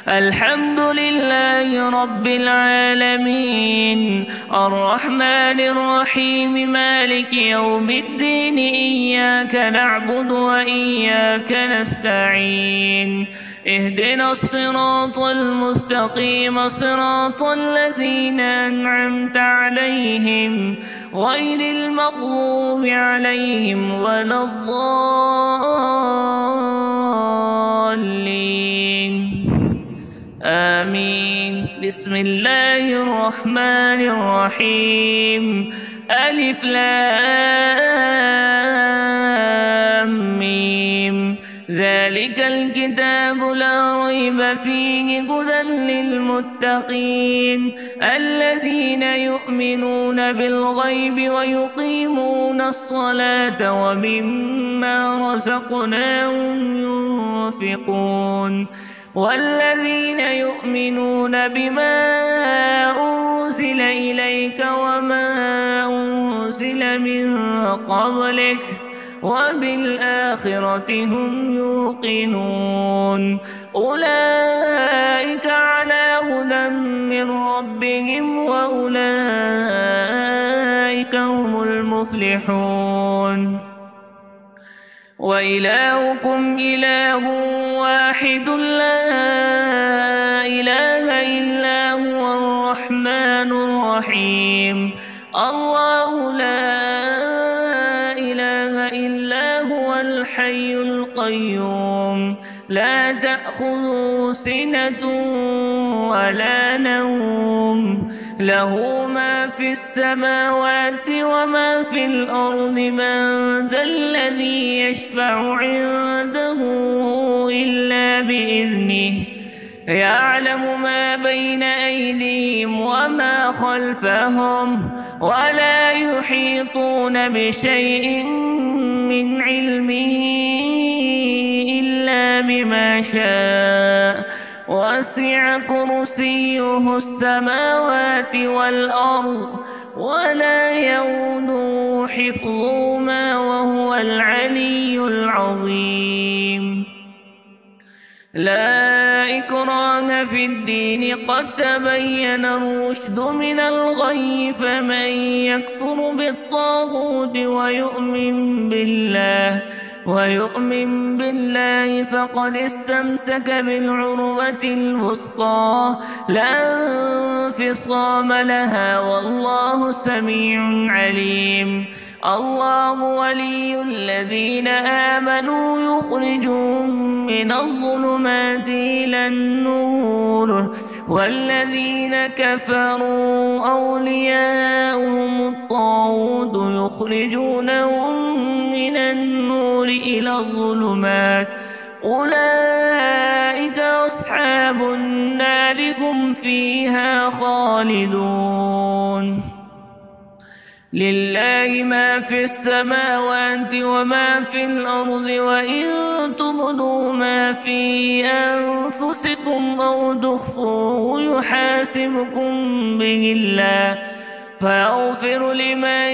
الحمد لله رب العالمين الرحمن الرحيم مالك يوم الدين إياك نعبد وإياك نستعين اهدنا الصراط المستقيم صراط الذين أنعمت عليهم غير المغضوب عليهم ولا الضالين آمين. بسم الله الرحمن الرحيم ألف لام ميم ذلك الكتاب لا ريب فيه هدى للمتقين الذين يؤمنون بالغيب ويقيمون الصلاة ومما رزقناهم ينفقون والذين يؤمنون بما أنزل إليك وما أنزل من قبلك وبالآخرة هم يوقنون أولئك على هدى من ربهم وأولئك هم المفلحون وإلهكم إله واحد لا إله إلا هو الرحمن الرحيم الله لا إله إلا هو الحي القيوم لا تأخذه سنة ولا نوم له ما في السماوات وما في الأرض من ذا الذي يشفع عنده إلا بإذنه يعلم ما بين أيديهم وما خلفهم ولا يحيطون بشيء من علمه إلا بما شاء وسع كرسيه السماوات والأرض ولا يؤوده حفظهما وهو العلي العظيم لا إكراه في الدين قد تبين الرشد من الغي فمن يكفر بالطاغوت ويؤمن بالله فقد استمسك بالعروة الوثقى لا انفصام لها والله سميع عليم الله ولي الذين آمنوا يخرجهم من الظلمات إلى النور والذين كفروا أولياؤهم الطاغوت يخرجونهم من النور إلى الظلمات أولئك أصحاب النار هم فيها خالدون لله ما في السماوات وما في الأرض وإن تبدوا ما في أنفسكم أو تخفوه يحاسبكم به الله فيغفر لمن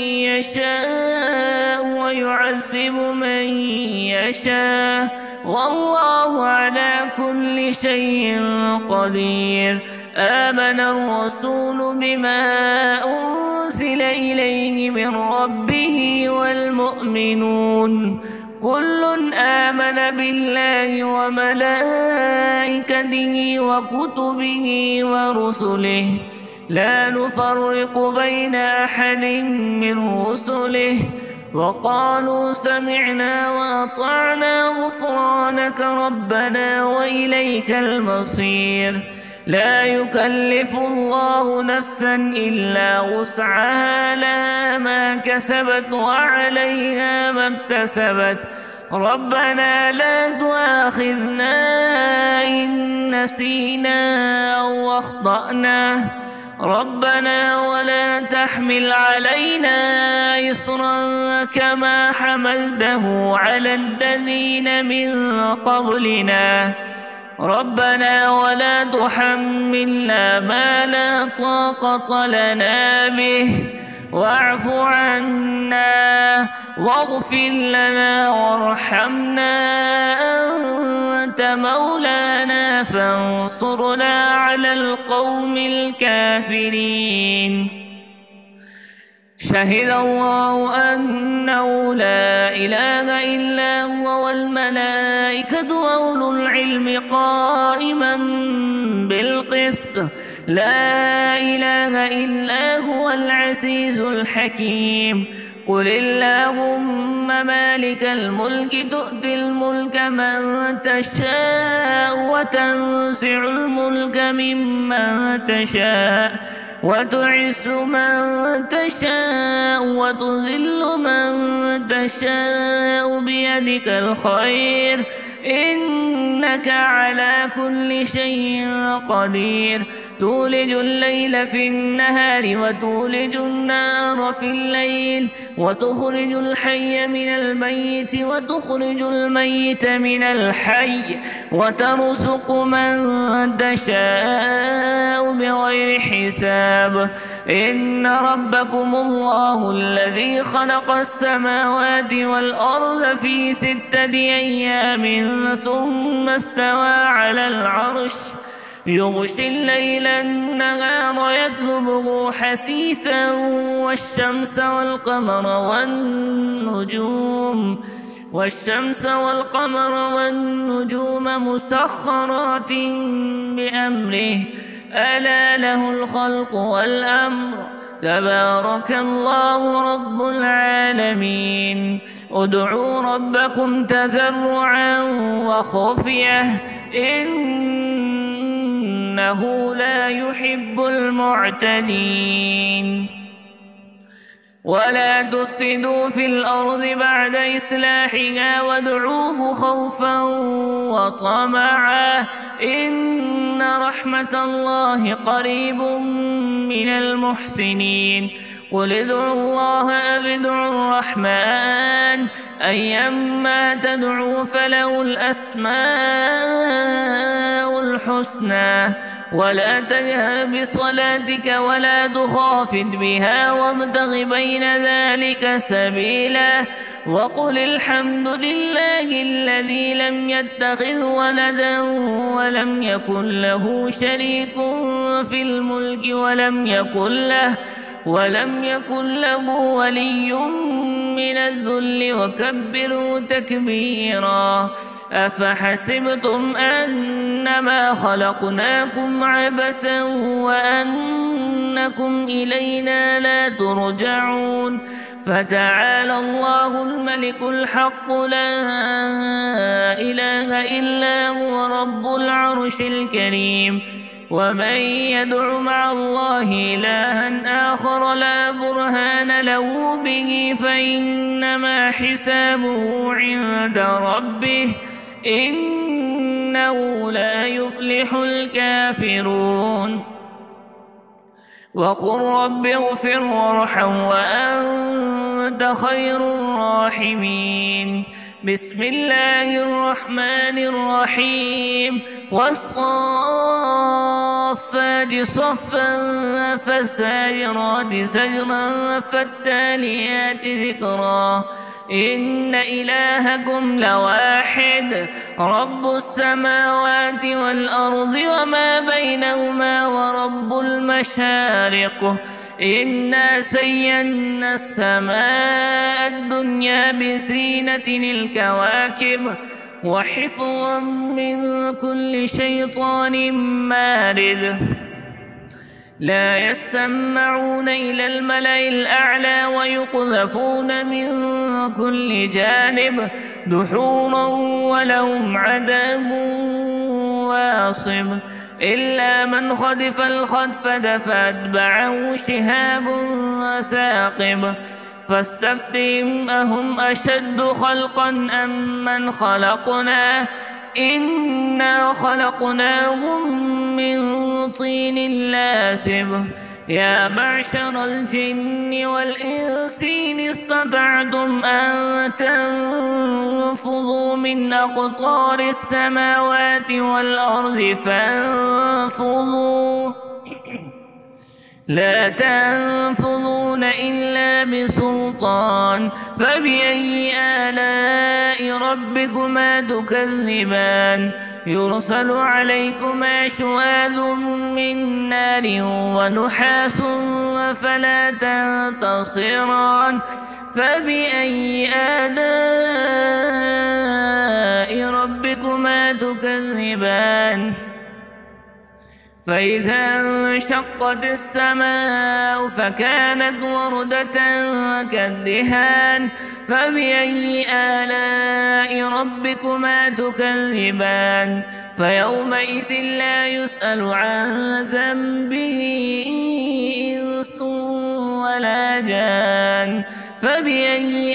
يشاء ويعذب من يشاء والله على كل شيء قدير آمن الرسول بما أنزل إليه من ربه والمؤمنون كل آمن بالله وملائكته وكتبه ورسله لا نفرق بين أحد من رسله وقالوا سمعنا وأطعنا غفرانك ربنا وإليك المصير لا يكلف الله نفسا إلا وسعها لها ما كسبت وعليها ما اكتسبت ربنا لا تؤاخذنا إن نسينا أو أخطأنا ربنا ولا تحمل علينا إصرا كما حملته على الذين من قبلنا ربنا ولا تحملنا ما لا طاقة لنا به واعف عنا واغفر لنا وارحمنا أنت مولانا فانصرنا على القوم الكافرين. شهد الله أنه لا إله إلا هو والملائكة وأولو العلم قائما بالقسط لا إله إلا هو العزيز الحكيم. قل اللهم مالك الملك تؤتي الملك من تشاء وتنزع الملك ممن تشاء وتعز من تشاء وتذل من تشاء بيدك الخير إنك على كل شيء قدير. تولج الليل في النهار وتولج النهار في الليل وتخرج الحي من الميت وتخرج الميت من الحي وترزق من تشاء بغير حساب. إن ربكم الله الذي خلق السماوات والأرض في 6 أيام ثم استوى على العرش يغشي الليل النهار يطلبه حثيثا والشمس والقمر والنجوم مسخرات بأمره ألا له الخلق والأمر تبارك الله رب العالمين. ادعوا ربكم تضرعا وخفية إنه لا يحب المعتدين. ولا تفسدوا في الأرض بعد إصلاحها وادعوه خوفا وطمعا إن رحمة الله قريب من المحسنين. قل ادعوا الله أو ادعوا الرحمن أيما تدعوا فله الأسماء الحسنى ولا تجهر بصلاتك ولا تخافت بها وابتغ بين ذلك سبيلا. وقل الحمد لله الذي لم يتخذ ولدا ولم يكن له شريك في الملك ولم يكن له ولي من الذل وكبره تكبيرا. أفحسبتم أنما خلقناكم عبثا وأنكم إلينا لا ترجعون. فتعالى الله الملك الحق لا إله إلا هو رب العرش الكريم. ومن يدع مع الله إلها آخر لا برهان له به فإنما حسابه عند ربه إنه لا يفلح الكافرون. وقل رب اغفر وارحم وأنت خير الراحمين. بسم الله الرحمن الرحيم. والصافات صفا فالساجرات سجرا فالتاليات ذكرا إن إلهكم لواحد رب السماوات والأرض وما بينهما ورب المشارق. إنا زينا السماء الدنيا بزينة الكواكب وحفظا من كل شيطان مارد. لا يسمعون إلى الملأ الأعلى ويقذفون من كل جانب دحورا ولهم عذاب واصب. إلا من خطف الخطفة فأتبعه شهاب ثاقب. فاستفتهم أهم أشد خلقا أم من خلقنا إنا خلقناهم من طين لازب. يا معشر الجن والإنس إن استطعتم أن تنفذوا من أقطار السماوات والأرض فانفذوا لا تنفذون إلا بسلطان فبأي آلاء ربكما تكذبان يرسل عليكما شواذ من نار ونحاس فلا تنتصران فبأي آلاء ربكما تكذبان فإذا انشقت السماء فكانت وردة كالدهان فبأي آلاء ربكما تكذبان فيومئذ لا يسأل عن ذنبه إنس ولا جان فبأي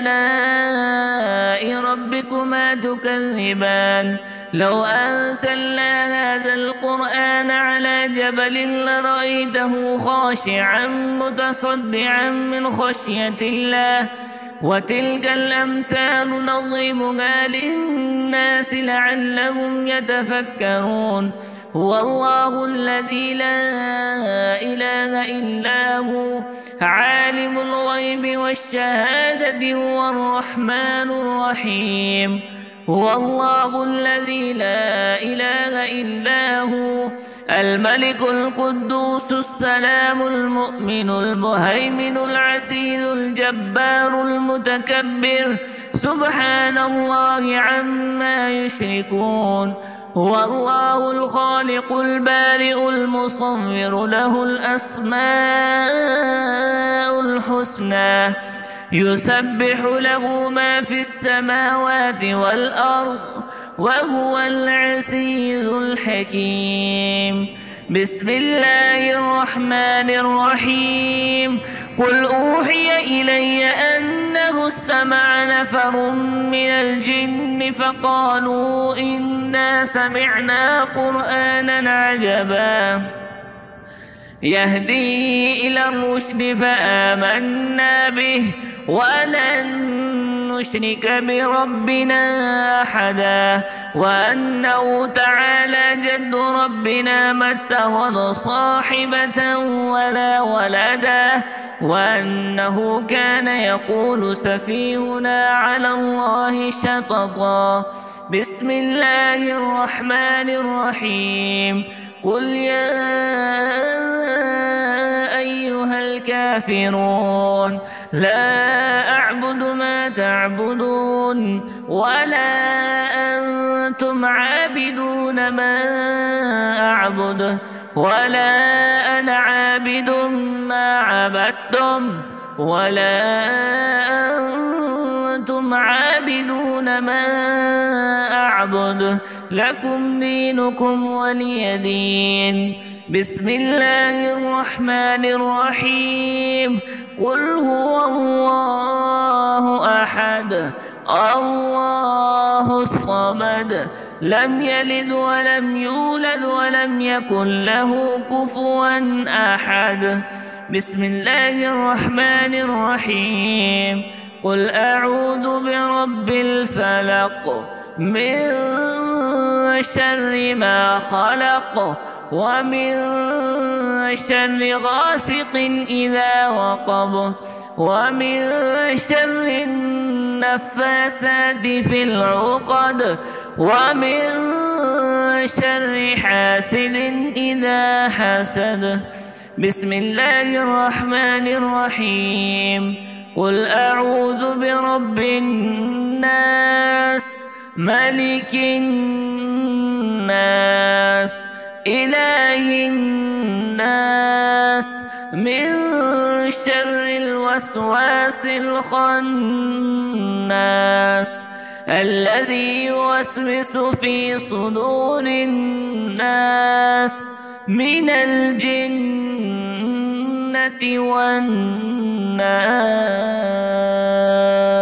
آلاء ربكما تكذبان لو أنزلنا هذا القرآن على جبل لرأيته خاشعا متصدعا من خشية الله وتلك الأمثال نضربها للناس لعلهم يتفكرون هو الله الذي لا إله إلا هو عالم الغيب والشهادة هو الرحمن الرحيم هو الله الذي لا إله إلا هو الملك القدوس السلام المؤمن المهيمن العزيز الجبار المتكبر سبحان الله عما يشركون هو الله الخالق البارئ المصور له الأسماء الحسنى يسبح له ما في السماوات والأرض وهو العزيز الحكيم بسم الله الرحمن الرحيم قل أوحي إلي أنه استمع نفر من الجن فقالوا إنا سمعنا قرآنا عجبا يهدي إلى الرشد فآمنا به ولن نشرك بربنا أحدا وأنه تعالى جد ربنا ما اتخذ صاحبة ولا ولدا وأنه كان يقول سفيهنا على الله شططا بسم الله الرحمن الرحيم قل يا أيها الكافرون لا أعبد ما تعبدون ولا أنتم عابدون ما أعبد ولا أنا عابد ما عبدتم ولا أنتم عابدون ما أعبد لكم دينكم ولي دين بسم الله الرحمن الرحيم قل هو الله أحد الله الصمد لم يلد ولم يولد ولم يكن له كفوا أحد بسم الله الرحمن الرحيم قل أعوذ برب الفلق من شر ما خلق ومن شر غاسق إذا وقب ومن شر النفاثات في العقد ومن شر حاسد إذا حسد بسم الله الرحمن الرحيم قل أعوذ برب الناس ملك الناس إله الناس من شر الوسواس الخناس الذي يوسوس في صدور الناس من الجنة والناس.